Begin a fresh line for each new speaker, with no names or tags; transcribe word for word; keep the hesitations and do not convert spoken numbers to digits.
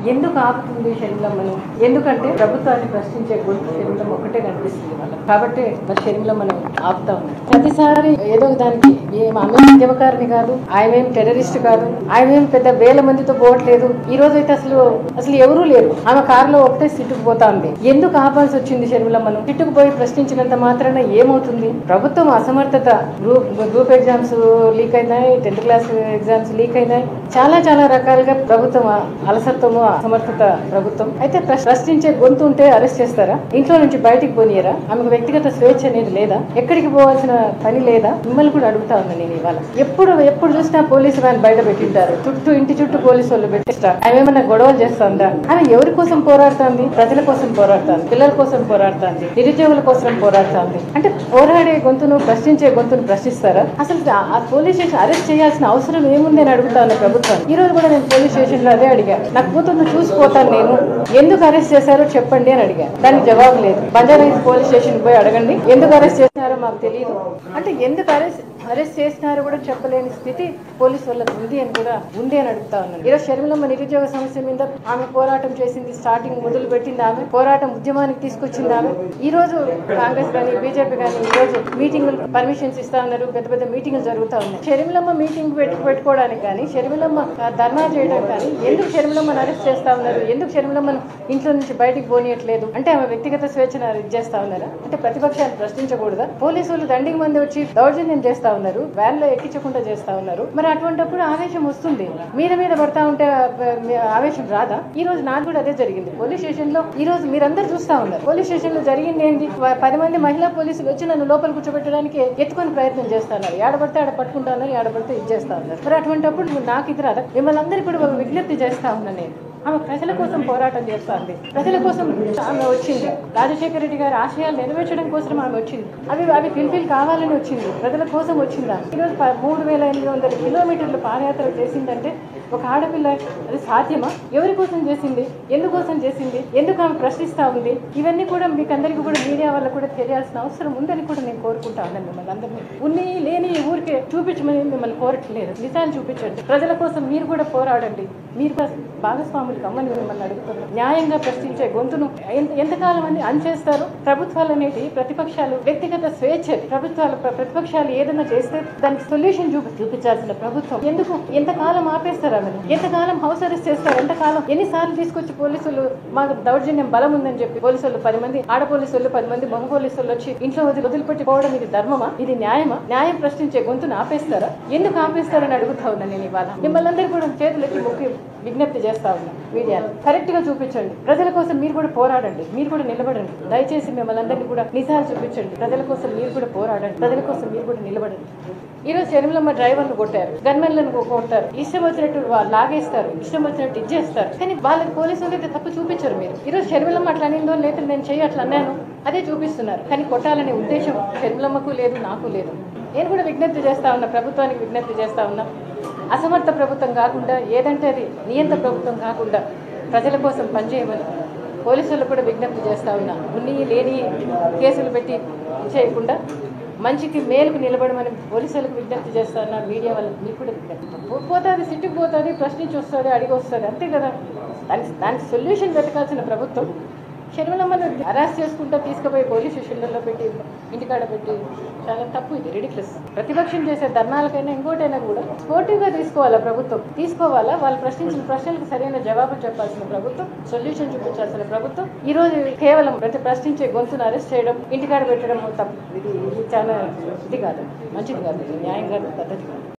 ఎందుకు ఆపుతుంది షర్మిలమ్మను? ఎందుకంటే ప్రభుత్వాన్ని ప్రశ్నించే గొంతు షర్మిలమ్మ ఒకటే కనిపిస్తుంది వాళ్ళకి. కాబట్టి మరి షర్మిలమ్మను ఆపుతా ఉన్నారు. ప్రతిసారి ఏదో దానికి ఆమె ఉద్యమకారిని కాదు, ఆయమేం టెర్రరిస్ట్ కాదు, ఆయమేం పెద్ద వేల మందితో పోవట్లేదు. ఈ రోజు అయితే అసలు అసలు ఎవరూ లేరు. ఆమె కారులో ఒకటే సిట్టుకుపోతా ఉంది. ఎందుకు ఆపాల్సి వచ్చింది షర్మిలమ్మను? సిట్టుకుపోయి ప్రశ్నించినంత మాత్రాన ఏమవుతుంది? ప్రభుత్వం అసమర్థత, గ్రూప్ గ్రూప్ ఎగ్జామ్స్ లీక్ అయినాయి, టెన్త్ క్లాస్ ఎగ్జామ్స్ లీక్ అయినాయి, చాలా చాలా రకాలుగా ప్రభుత్వం అలసత్వము, అసమర్థత ప్రభుత్వం. అయితే ప్రశ్నించే గొంతు ఉంటే అరెస్ట్ చేస్తారా? ఇంట్లో నుంచి బయటికి పోనీయరా? ఆమెకు వ్యక్తిగత స్వేచ్ఛ అనేది లేదా? ఎక్కడికి పోవాల్సిన పని లేదా? మిమ్మల్ని కూడా అడుగుతా ఉన్నా నేను ఇవాళ. ఎప్పుడు ఎప్పుడు చూసినా పోలీసు వ్యాన్ బయట పెట్టింటారు, చుట్టూ ఇంటి చుట్టూ పోలీసు వాళ్ళు పెట్టిస్తారు. ఆమె ఏమన్నా గొడవలు చేస్తుందా? ఆమె ఎవరి కోసం పోరాడుతుంది? ప్రజల కోసం పోరాడుతుంది, పిల్లల కోసం పోరాడుతుంది, నిరుద్యోగుల కోసం పోరాడుతుంది. అంటే పోరాడే గొంతును, ప్రశ్నించే గొంతును ప్రశ్నిస్తారా? అసలు ఆ పోలీస్ స్టేషన్ అరెస్ట్ చేయాల్సిన అవసరం ఏముంది అని అడుగుతా ఉన్నా ప్రభుత్వం. ఈ రోజు కూడా నేను పోలీస్ స్టేషన్ లో అదే అడిగా. నాకు కూతుర్ను చూసిపోతాను నేను, ఎందుకు అరెస్ట్ చేశారో చెప్పండి అని అడిగా. దానికి జవాబు లేదు. బంజారాహిల్స్ పోలీస్ స్టేషన్ పోయి అడగండి, ఎందుకు అరెస్ట్ చేసినారో మాకు తెలియదు అంటే ఎందుకు అరెస్ట్ అరెస్ట్ చేసినారో కూడా చెప్పలేని స్థితి పోలీసు వాళ్ళకి ఉంది అని కూడా ఉంది అని అడుగుతా ఉన్నాను. ఈరోజు షర్మిలమ్మ నిరుద్యోగ సమస్య మీద ఆమె పోరాటం చేసింది, స్టార్టింగ్ మొదలు పెట్టింది ఆమె, పోరాటం ఉద్యమానికి తీసుకొచ్చింది ఆమె. ఈ రోజు కాంగ్రెస్ కానీ బీజేపీ కానీ ఈ రోజు మీటింగులు పర్మిషన్స్ ఇస్తా ఉన్నారు, పెద్ద పెద్ద మీటింగులు జరుగుతా ఉన్నాయి. షర్మిలమ్మ మీటింగ్ పెట్టు పెట్టుకోవడానికి కానీ, షర్మిలమ్మ ధర్నా చేయడం కానీ, ఎందుకు షర్మిలమ్మను అరెస్ట్ చేస్తా ఉన్నారు? ఎందుకు షర్మిలమ్మను ఇంట్లో నుంచి బయటికి పోనీయట్లేదు? అంటే ఆమె వ్యక్తిగత స్వేచ్ఛను అరెస్ట్ చేస్తా ఉన్నారా? అంటే ప్రతిపక్షాన్ని ప్రశ్నించకూడదా? పోలీసులు దండికి మంది వచ్చి దౌర్జన్యం చేస్తా ఉన్నారు, వ్యాన్ లో ఎక్కించకుండా చేస్తా ఉన్నారు. మరి అటువంటిప్పుడు ఆవేశం వస్తుంది. మీద మీద పడతా ఉంటే ఆవేశం రాదా? ఈ రోజు నాకు కూడా అదే జరిగింది పోలీస్ స్టేషన్ లో. ఈ రోజు మీరందరూ చూస్తా ఉన్నారు పోలీస్ స్టేషన్ లో జరిగింది ఏంటి? పది మంది మహిళా పోలీసులు వచ్చి నన్ను లోపల కూర్చోబెట్టడానికి ఎత్తుకొని ప్రయత్నం చేస్తా ఉన్నారు. ఏడబడితే ఆడ పట్టుకుంటా ఉన్నారు, ఏడబడితే ఇది చేస్తా ఉన్నారు. మరి అటువంటిప్పుడు నాకు ఇది రాదా? మిమ్మల్ని అందరికీ కూడా ఒక విజ్ఞప్తి చేస్తా ఉన్నా నేను. ఆమె ప్రజల కోసం పోరాటం చేస్తుంది, ప్రజల కోసం ఆమె వచ్చింది. రాజశేఖర రెడ్డి గారి ఆశయాలు నెరవేర్చడం కోసం ఆమె వచ్చింది. అవి అవి ఫిల్ఫిల్ కావాలని వచ్చింది, ప్రజల కోసం వచ్చిందా? ఈరోజు మూడు వేల ఎనిమిది వందల కిలోమీటర్లు పాదయాత్ర చేసిందంటే ఒక ఆడపిల్ల అది సాధ్యమా? ఎవరి కోసం చేసింది? ఎందుకోసం చేసింది? ఎందుకు ఆమె ప్రశ్నిస్తా ఉంది? ఇవన్నీ కూడా మీకు అందరికీ కూడా మీడియా వల్ల కూడా తెలియాల్సిన అవసరం ఉందని కూడా నేను కోరుకుంటా ఉన్నాను. మిమ్మల్ని అందరినీ ఉన్ని లేని ఊరికే చూపించమని మిమ్మల్ని కోరట్లేదు, నిజాన్ని చూపించండి. ప్రజల కోసం మీరు కూడా పోరాడండి, మీరు భాగస్వాములు కమ్మని మిమ్మల్ని అడుగుతున్నారు. న్యాయంగా ప్రశ్నించే గొంతును ఎంతకాలం అని అంచేస్తారు? ప్రభుత్వాలు అనేటి ప్రతిపక్షాలు వ్యక్తిగత స్వేచ్ఛ, ప్రభుత్వాలు ప్రతిపక్షాలు ఏదైనా చేస్తే దానికి సొల్యూషన్ చూపి చూపించాల్సిన ప్రభుత్వం ఎందుకు ఎంతకాలం ఆపేస్తారు? ఆమెను ఎంతకాలం హౌస్ అరెస్ట్ చేస్తారు? ఎంతకాలం ఎన్నిసార్లు తీసుకొచ్చి పోలీసులు మాకు దౌర్జన్యం బలం ఉందని చెప్పి పోలీసులు పది మంది ఆడ పోలీసులు పది మంది మగ పోలీసులు వచ్చి ఇంట్లో వదిలి వదిలిపెట్టి పోవడం ఇది ధర్మమా? ఇది న్యాయమా? న్యాయం ప్రశ్నించే గొంతును ఆపేస్తారా? ఎందుకు ఆపేస్తారని అడుగుతా ఉన్నా నేను ఇవాళ. మిమ్మల్ని అందరూ కూడా చేతులెత్తి ముఖ్య విజ్ఞప్తి చేస్తా ఉన్నా, మీడియాను కరెక్ట్ గా చూపించండి. ప్రజల కోసం మీరు కూడా పోరాడండి, మీరు కూడా నిలబడండి. దయచేసి మిమ్మల్ని అందరినీ కూడా నిజాలు చూపించండి. ప్రజల కోసం మీరు కూడా పోరాడండి, ప్రజల కోసం మీరు కూడా నిలబడండి. ఈ రోజు షర్మిలమ్మ డ్రైవర్లు కొట్టారు, గన్మెన్లను కొట్టారు, ఇష్టం వచ్చినట్టు లాగేస్తారు, ఇష్టం వచ్చినట్టు ఇచ్చేస్తారు. కానీ వాళ్ళకి పోలీసులు అయితే తప్పు చూపించారు. మీరు ఈ రోజు షర్మిలమ్మ అట్లా అనిందో లేదా నేను చెయ్యి అట్లా అన్నాను అదే చూపిస్తున్నారు. కానీ కొట్టాలనే ఉద్దేశం షర్మిలమ్మకు లేదు, నాకు లేదు. నేను కూడా విజ్ఞప్తి చేస్తా ఉన్నా, ప్రభుత్వానికి విజ్ఞప్తి చేస్తా ఉన్నా. అసమర్థ ప్రభుత్వం కాకుండా, ఏదంటే అది నియంత్ర ప్రభుత్వం కాకుండా ప్రజల కోసం పనిచేయమని పోలీసులకు కూడా విజ్ఞప్తి చేస్తా ఉన్నా. ఉన్ని లేని కేసులు పెట్టి చేయకుండా మంచికి మేలుకు నిలబడమని పోలీసులకు విజ్ఞప్తి చేస్తా ఉన్నా. మీడియా వాళ్ళకి మీకు కూడా విజ్ఞప్తి. పోతుంది, సిట్టుకు పోతుంది, ప్రశ్నించి వస్తుంది, అడిగి వస్తుంది, అంతే కదా. దానికి దానికి సొల్యూషన్ వెతకాల్సిన ప్రభుత్వం షర్మిలమ్మను అరెస్ట్ చేసుకుంటా తీసుకుపోయి పోలీస్ స్టేషన్లలో పెట్టి ఇంటికాడ పెట్టి చాలా తప్పు. ఇది రిడిక్యులస్. ప్రతిపక్షం చేసే ధర్నాలకైనా ఇంకోటైనా కూడా స్పోర్టివ్గా తీసుకోవాలా ప్రభుత్వం, తీసుకోవాలా. వాళ్ళు ప్రశ్నించిన ప్రశ్నలకు సరైన జవాబులు చెప్పాల్సిన ప్రభుత్వం, సొల్యూషన్ చూపించాల్సిన ప్రభుత్వం. ఈ రోజు కేవలం ప్రతి ప్రశ్నించే గొంతును అరెస్ట్ చేయడం, ఇంటికాడ పెట్టడం తప్పు. ఇది ఇది చాలా ఇది కాదు, మంచిది కాదు, న్యాయం కాదు, పద్ధతి కాదు.